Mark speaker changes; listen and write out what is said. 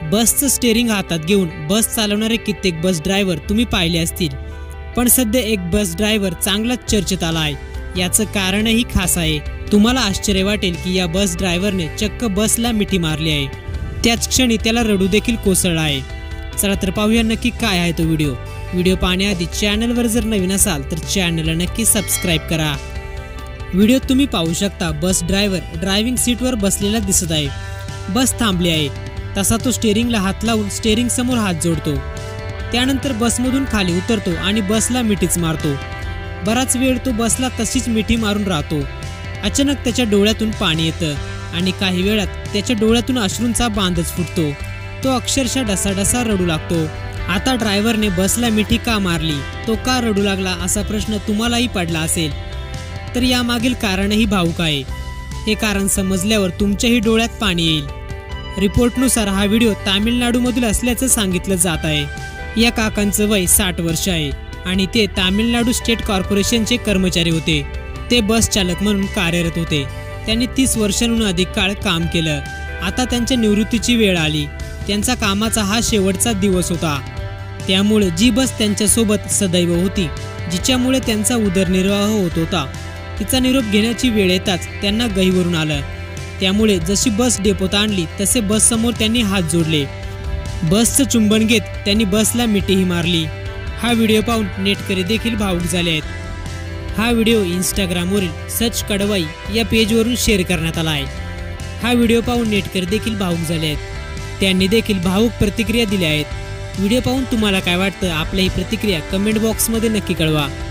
Speaker 1: बसचं स्टेअरिंग हातात घेऊन बस चालवणारे कित्येक बस ड्रायव्हर तुम्ही पाहिले असतील, पण सध्या एक बस ड्रायव्हर चांगलाच चर्चेत आला आहे। याचं कारणही खास आहे। तुम्हाला आश्चर्य वाटेल की या बस ड्रायव्हरने चक्क बसला मिठी मारली आहे, त्याच क्षणी त्याला रडू देखील कोसळला आहे। चला तर पाहूया नक्की काय आहे तो व्हिडिओ। व्हिडिओ पाहण्याआधी चॅनलवर जर नवीन असाल तर चॅनलला नक्की सबस्क्राईब करा। व्हिडिओत तुम्ही पाहू शकता बस ड्रायव्हर ड्रायव्हिंग सीटवर बसलेला दिसत आहे। बस थांबली आहे, तसा तो स्टेअरिंगला हात लावून स्टेअरिंग समोर हात जोडतो। त्यानंतर बसमधून खाली उतरतो आणि बसला मिठीच मारतो। बराच वेळ तो बसला तशीच मिठी मारून राहतो। अचानक त्याच्या डोळ्यातून पाणी येतं आणि काही वेळात त्याच्या डोळ्यातून अश्रूंचा बांधच फुटतो। तो अक्षरशः ढसाढसा रडू लागतो। आता ड्रायव्हरने बसला मिठी का मारली, तो का रडू लागला असा प्रश्न तुम्हालाही पडला असेल, तर यामागील कारणही भावुक आहे। हे कारण समजल्यावर तुमच्याही डोळ्यात पाणी येईल। रिपोर्टनुसार हा व्हिडिओ तामिळनाडूमधील असल्याचं सांगितलं जात आहे। या काकांचं वय 60 वर्ष आहे आणि ते तामिळनाडू स्टेट कॉर्पोरेशनचे कर्मचारी होते। ते बस चालक म्हणून कार्यरत होते। त्यांनी 30 वर्षांहून अधिक काळ काम केलं। आता त्यांच्या निवृत्तीची वेळ आली। त्यांचा कामाचा हा शेवटचा दिवस होता। त्यामुळे जी बस त्यांच्यासोबत सदैव होती, जिच्यामुळे त्यांचा उदरनिर्वाह होत होता, तिचा निरोप घेण्याची वेळ येताच त्यांना गहिवरून आलं। त्यामुळे जशी बस डेपोत आणली तसे बस समोर त्यांनी हात जोडले। बसचं चुंबन घेत त्यांनी बसला मिठीही मारली। हा व्हिडिओ पाहून नेटकरी देखील भावुक झाले आहेत। हा व्हिडिओ इंस्टाग्रामवरील सच कडवाई या पेजवरून शेअर करण्यात आला आहे। हा व्हिडिओ पाहून नेटकरी देखील भावुक झाले आहेत। त्यांनी देखील भावुक प्रतिक्रिया दिल्या आहेत। व्हिडिओ पाहून तुम्हाला काय वाटतं, आपली प्रतिक्रिया कमेंट बॉक्समध्ये नक्की कळवा।